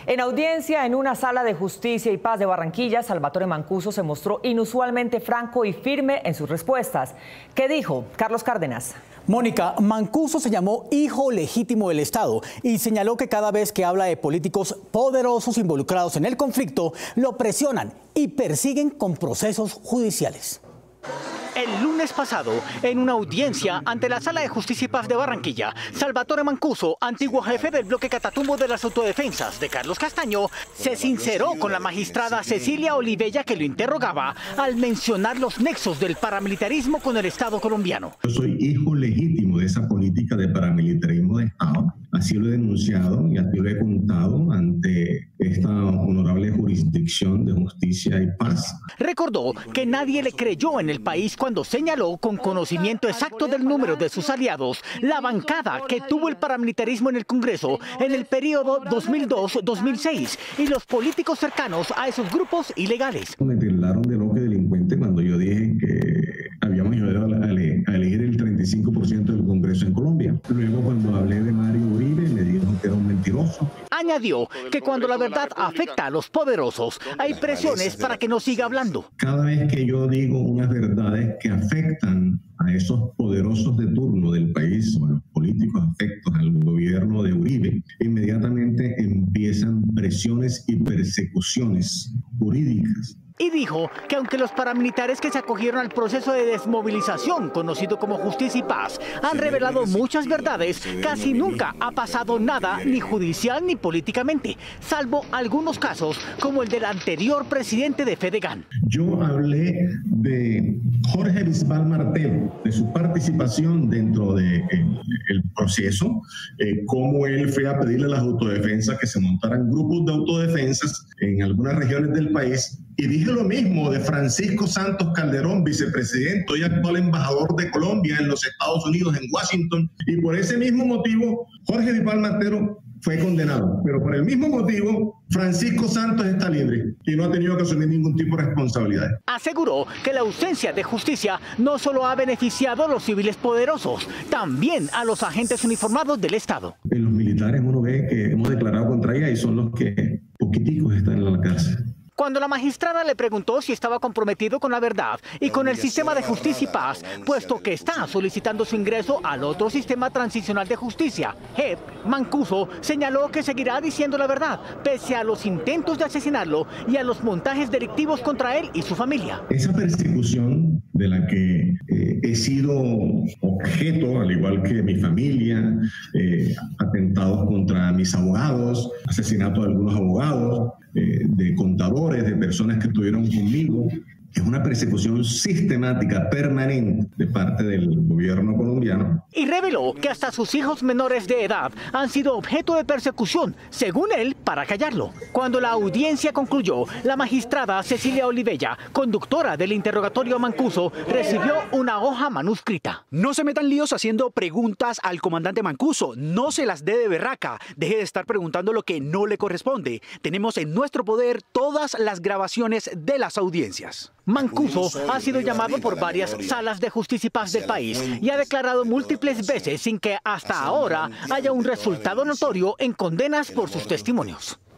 En audiencia en una sala de justicia y paz de Barranquilla, Salvatore Mancuso se mostró inusualmente franco y firme en sus respuestas. ¿Qué dijo? Carlos Cárdenas. Mónica, Mancuso se llamó hijo legítimo del Estado y señaló que cada vez que habla de políticos poderosos involucrados en el conflicto, lo presionan y persiguen con procesos judiciales. El lunes pasado, en una audiencia ante la Sala de Justicia y Paz de Barranquilla, Salvatore Mancuso, antiguo jefe del bloque Catatumbo de las Autodefensas de Carlos Castaño, se sinceró con la magistrada Cecilia Olivella, que lo interrogaba al mencionar los nexos del paramilitarismo con el Estado colombiano. Yo soy hijo legítimo de esa política de paramilitarismo de Estado. Así lo he denunciado y así lo he contado ante esta honorable jurisdicción de justicia y paz. Recordó que nadie le creyó en el país cuando señaló con conocimiento exacto del número de sus aliados la bancada que tuvo el paramilitarismo en el Congreso en el periodo 2002-2006 y los políticos cercanos a esos grupos ilegales. Me tildaron de loco y delincuente cuando yo dije que habíamos ayudado a elegir el 35% del Congreso en Colombia. Luego, cuando hablé de Mario Uribe, me dijeron que era un mentiroso. Añadió que cuando la verdad afecta a los poderosos, hay presiones para que no siga hablando. Cada vez que yo digo unas verdades que afectan a esos poderosos de turno del país, o a los políticos afectos al gobierno de Uribe, inmediatamente empiezan presiones y persecuciones jurídicas. Y dijo que aunque los paramilitares que se acogieron al proceso de desmovilización, conocido como Justicia y Paz, han revelado muchas verdades, casi nunca ha pasado nada, ni judicial ni políticamente, salvo algunos casos como el del anterior presidente de Fedegan. Yo hablé de Jorge Bisbal Martel, de su participación dentro del proceso, cómo él fue a pedirle a las autodefensas que se montaran grupos de autodefensas en algunas regiones del país. Y dije lo mismo de Francisco Santos Calderón, vicepresidente y actual embajador de Colombia en los Estados Unidos, en Washington. Y por ese mismo motivo, Jorge Bisbal Martel fue condenado. Pero por el mismo motivo, Francisco Santos está libre y no ha tenido que asumir ningún tipo de responsabilidad. Aseguró que la ausencia de justicia no solo ha beneficiado a los civiles poderosos, también a los agentes uniformados del Estado. En los militares uno ve que hemos declarado contra ella y son los que poquiticos están en la cárcel. Cuando la magistrada le preguntó si estaba comprometido con la verdad y con el sistema de justicia y paz, puesto que está solicitando su ingreso al otro sistema transicional de justicia, JEP, Mancuso señaló que seguirá diciendo la verdad, pese a los intentos de asesinarlo y a los montajes delictivos contra él y su familia. Esa persecución de la que he sido objeto, al igual que mi familia, atentados contra mis abogados, asesinato de algunos abogados, de contadores, de personas que estuvieron conmigo. Es una persecución sistemática, permanente, de parte del gobierno colombiano. Y reveló que hasta sus hijos menores de edad han sido objeto de persecución, según él, para callarlo. Cuando la audiencia concluyó, la magistrada Cecilia Olivella, conductora del interrogatorio a Mancuso, recibió una hoja manuscrita. No se metan líos haciendo preguntas al comandante Mancuso. No se las dé de berraca. Deje de estar preguntando lo que no le corresponde. Tenemos en nuestro poder todas las grabaciones de las audiencias. Mancuso ha sido llamado por varias salas de justicia y paz del país y ha declarado múltiples veces sin que hasta ahora haya un resultado notorio en condenas por sus testimonios.